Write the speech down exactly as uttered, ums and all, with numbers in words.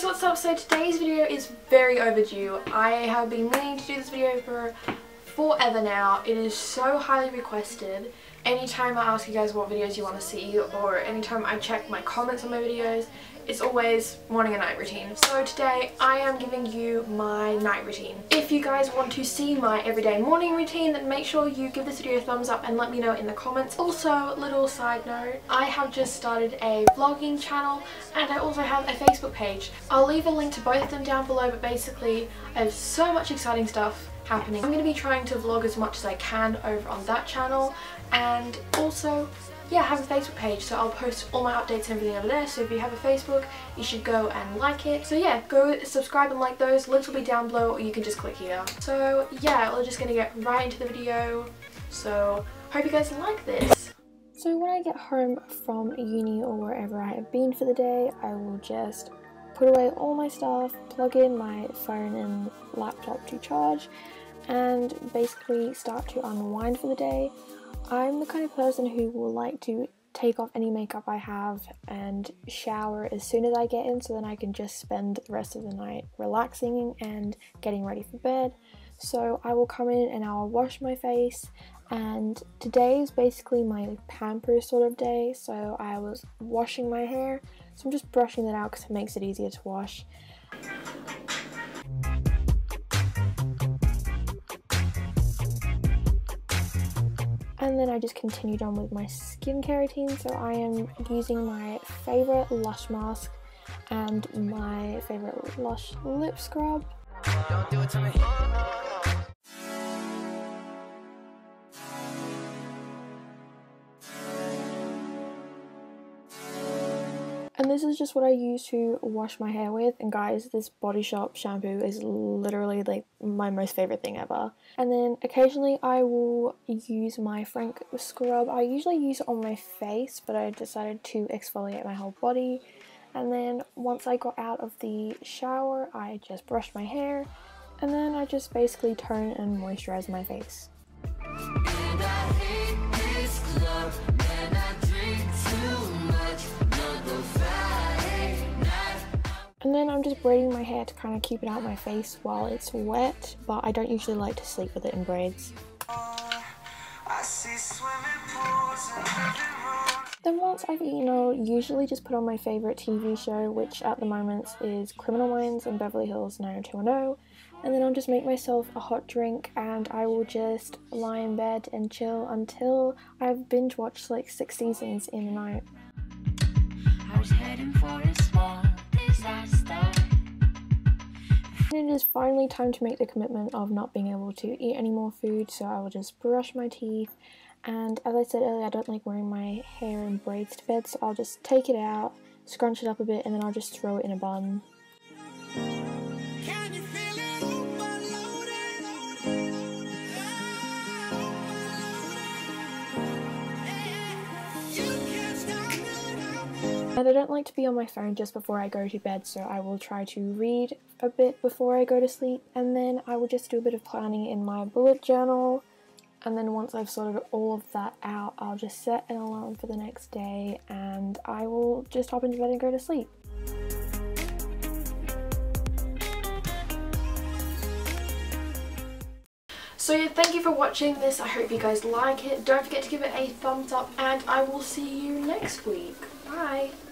guys, what's up? So today's video is very overdue. I have been meaning to do this video for forever now. It is so highly requested. Anytime I ask you guys what videos you want to see, or anytime I check my comments on my videos, it's always morning and night routine. So today I am giving you my night routine. If you guys want to see my everyday morning routine, then make sure you give this video a thumbs up and let me know in the comments. Also, little side note, I have just started a vlogging channel and I also have a Facebook page. I'll leave a link to both of them down below, but basically I have so much exciting stuff happening. I'm going to be trying to vlog as much as I can over on that channel, and also yeah, I have a Facebook page, so I'll post all my updates and everything over there. So if you have a Facebook, you should go and like it. So yeah, go subscribe and like those. Links will be down below, or you can just click here. So yeah, we're just gonna get right into the video. So hope you guys like this. So when I get home from uni or wherever I have been for the day, I will just put away all my stuff, plug in my phone and laptop to charge, and basically start to unwind for the day. I'm the kind of person who will like to take off any makeup I have and shower as soon as I get in, so then I can just spend the rest of the night relaxing and getting ready for bed. So I will come in and I'll wash my face, and today is basically my pamper sort of day, so I was washing my hair, so I'm just brushing that out because it makes it easier to wash. And then I just continued on with my skincare routine. So I am using my favourite Lush mask and my favourite Lush lip scrub. Don't do it to me. And this is just what I use to wash my hair with, and guys, this Body Shop shampoo is literally like my most favourite thing ever. And then occasionally I will use my Frank scrub. I usually use it on my face, but I decided to exfoliate my whole body. And then once I got out of the shower, I just brushed my hair, and then I just basically tone and moisturise my face. And I hate this club, and I drink too much. And then I'm just braiding my hair to kind of keep it out my face while it's wet, but I don't usually like to sleep with it in braids. Then once I've eaten, I'll usually just put on my favourite T V show, which at the moment is Criminal Minds and Beverly Hills nine oh two one oh, and then I'll just make myself a hot drink and I will just lie in bed and chill until I've binge watched like six seasons in a night. I was heading for a small disaster. And it is finally time to make the commitment of not being able to eat any more food, so I will just brush my teeth. And as I said earlier, I don't like wearing my hair in braids to bed, so I'll just take it out, scrunch it up a bit, and then I'll just throw it in a bun. And I don't like to be on my phone just before I go to bed, so I will try to read a bit before I go to sleep, and then I will just do a bit of planning in my bullet journal, and then once I've sorted all of that out, I'll just set an alarm for the next day and I will just hop into bed and go to sleep. So yeah, thank you for watching this. I hope you guys like it. Don't forget to give it a thumbs up, and I will see you next week. Bye!